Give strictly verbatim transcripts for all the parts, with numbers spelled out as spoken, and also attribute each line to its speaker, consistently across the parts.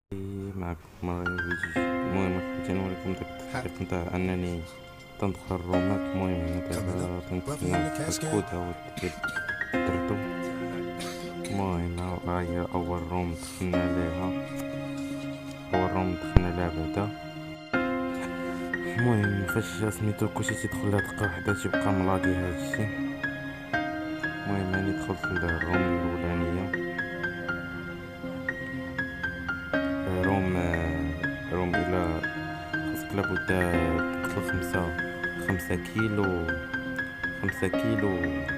Speaker 1: معكم فيديو. المهم حبيت نوريكم داك التطبيق نتاع انني تندخل الرومات. المهم هنا دابا تنتسنى الكود هو ديال درتو. المهم ها هي اول روم دخلنا ليها، اول روم دخلنا لها بعدا. المهم فاش سميتو كلشي تيدخل لها دقة وحدة تيبقى ملاقي هادشي. المهم هاني دخلت للروم الاولانية، روم روم الى خاصك لابد تقتل خمسة خمسة كيلو خمسة كيلو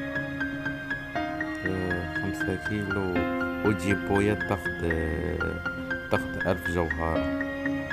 Speaker 1: آه، خمسة كيلو وتجيب بويا تاخد آه، تاخد ألف جوهرة.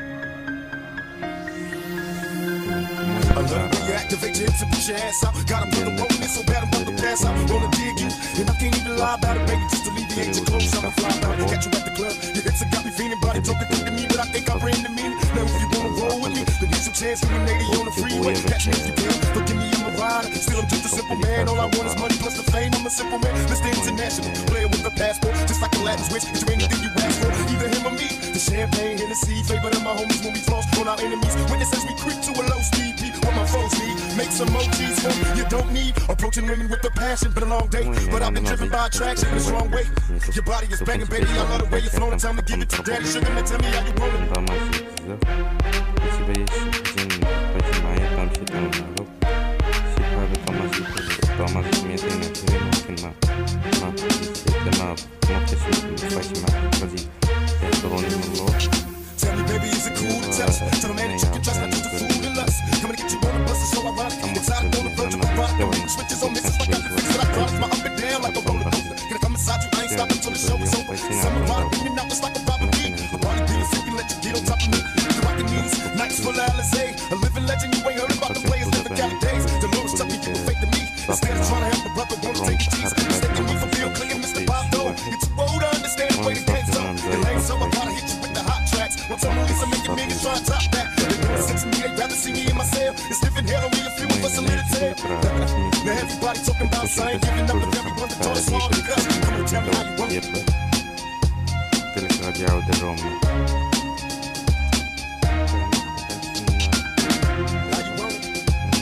Speaker 2: I love when you activate your hips and push your ass out. Gotta put the rope in so bad I'm about to pass out. Wanna dig you, and I can't even lie about it, baby. Just alleviate your clothes, I'ma fly about it. Got you at the club, your hips have got me feeling. Body talking through to me, but I think I ran the meaning. Now if you wanna roll with me, then get some chance for a lady on the freeway. Catch me if you can, don't give me in my rider. Still I'm just a simple man, all I want is money plus the fame. I'm a simple man, Mister International, player with a passport, just like a Latin switch. Is there anything you ask for? Either him or me. The champagne, Hennessy, favorite of my homies when we floss on our enemies. Witness as we creep to a low speed. What my foes need, make some emojis for you don't need. Approaching women with a passion, been a long day, but I've been driven by attraction in the wrong way. Your body is banging, baby, I love the way you're flowing. Time to give it to daddy, sugar, now tell me how you want it. Tell me, baby, is it cool to touch? Tell them that you can trust, not just a fool and lust. Coming to get you on the bus, it's so ironic. Excited on the verge of a rock, the ring switches on misses, like I can fix it. I drive my up and down like a roller coaster. Gonna come inside you, I ain't stopping till the show is over. Summer rock, in and out, just like a robbery. The body being sick and let you get on top of me. The rockin' knees, nights full of Alizé. A living legend, you ain't heard about the players living Cali days. The lyrics tell me you fake to me. Instead of trying to help a brother, wanna take a cheese. Mistaking me for Bill Clinton, Mister Bob Dole. You're too old to understand the way the game's up. It ain't so, I gotta hit you with the hot tracks. Once I'm released, I'm making millions trying to top that. They want sex with me, they'd rather see me in my cell. It's different hell on me, a few of us a little tail. Now everybody talking about I ain't giving up to everyone that taught us all the cuss. Come on, tell me how you want it.
Speaker 1: قلت لك غادي يعاود الروم.
Speaker 2: How you want it?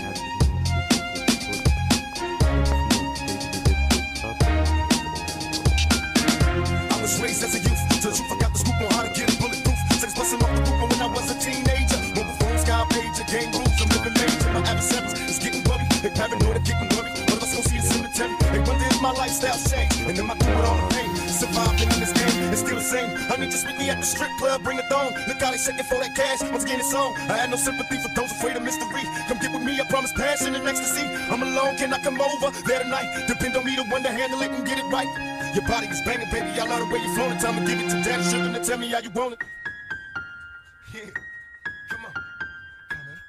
Speaker 2: I was raised as a youth, till you forgot the scoop on how to get bulletproof. Sex busting off the roof when I was a teenager. Mobile phone, sky pager, game rules, I'm living major. My adversaries is getting worried, they paranoid, getting worried. One of us gon' see the cemetery. They wonder if my lifestyle changed, and then I do it all the pain. Surviving in this game, it's still the same. Honey, just meet me at the strip club, bring a thong. Look how they shaking for that cash, once again it's on. I had no sympathy for those afraid of mystery. Come get with me, I promise passion and ecstasy. I'm alone, can I come over there tonight? Depend on me to one to handle it and get it right. Your body is banging, baby, I love the way you're flowing. Time to give it to daddy, sugar, now tell me how you want it. Yeah, come on, come on.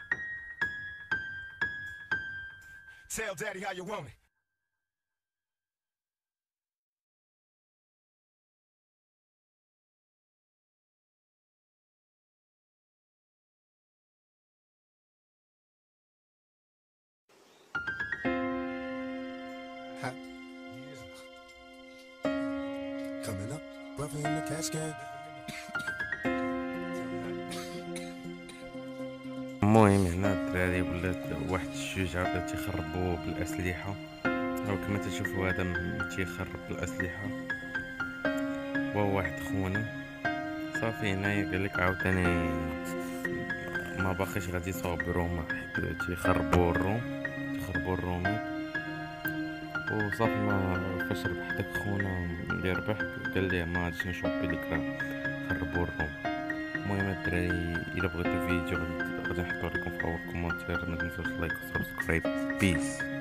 Speaker 2: Tell daddy how you want it. Coming up, brother in the cascade.
Speaker 1: المهم هنا الدراري ولات واحد الشجاع بدا تيخربوا بالاسلحه، او كما تشوفوا هذا م- تيخرب بالاسلحه. وهو واحد خونا صافي هنايا قالك عاوتاني ما باقيش غادي يصاوب روما، حيت تيخربوا الروم تيخربوا الرومات. وصافي ما فاش ربح داك خونا اللي ربح قال ليه ما غاديش نشوبي ليك راه خربوا الروم. المهم الدراري الا بغيتو فيديو غادي غادي نحطو لكم في اول كومنتير، ما تنساوش لايك وسبسكرايب. بيس.